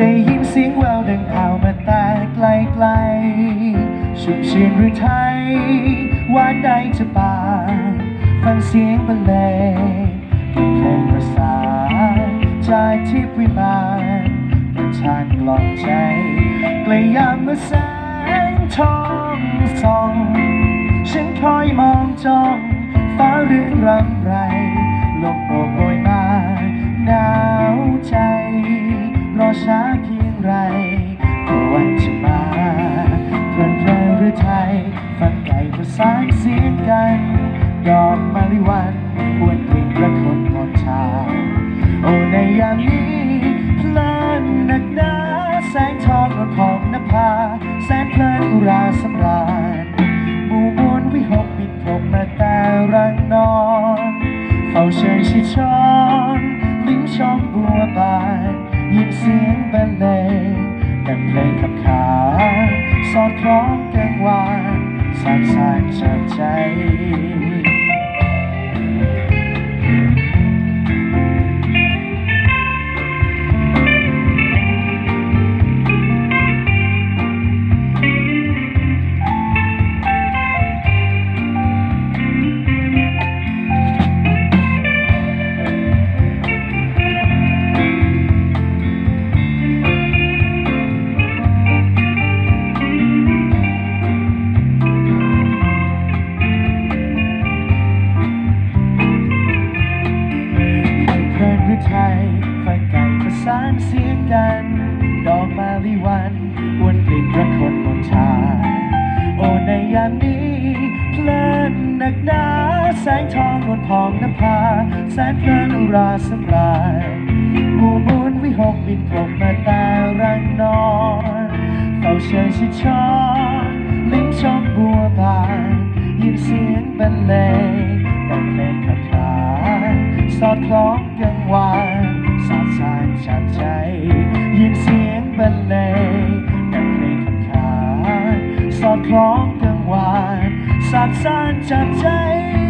ได้ยินเสียงแววดังข่าวมาแต่ไกลๆชุ่มชื่นหรือไทยว่าได้จะป่าฟังเสียงบรรเลงเพลงประสานจากทิพย์วิมานประทานกล่อมใจไกลยามเมื่อแสงทองส่องฉันคอยมองจ้องฟ้าเรืองรำไรลมโบยมาหนาวใจรอช้าเพียงไรก็วันจะมาเพลินหรือไทยฟังไก่ประสานเสียงกันดอกมะลิวันอวนกลิ่นประคนมนชาโอ้ในยามนี้เพลินหนักหนาแสงทองนวลผ่องนภาแสนเพลินอุราสำราญหมู่มวลวิหกบินพกมาแต่รังนอนเฝ้าเชยชิดช้อนลิ้มชมบัวบานยินเสียงบรรเลงดังเพลงขับขานสอดคล้องกังวานสานสานเชิญใจไทยฟังไก่ประสานเสียงกันดอกมะลิวันอวนกลิ่นประคนมนชาโอ้ในยามนี้เพลินหนักหนาแสงทองนวลผ่องนภาแสนเพลินอุราสำราญหมู่มวลวิหกบินพกมาแต่รังนอนเฝ้าเชยชิดช้อนลิ้มชมบัวบานยินเสียงบรรเลงดังเพลงขับขานสอดคล้องกังวานสาดสานฉันใจยินเสียงบรรเลงดังเพลงขับขานสอดคล้องกังวานสาดสานฉันใจ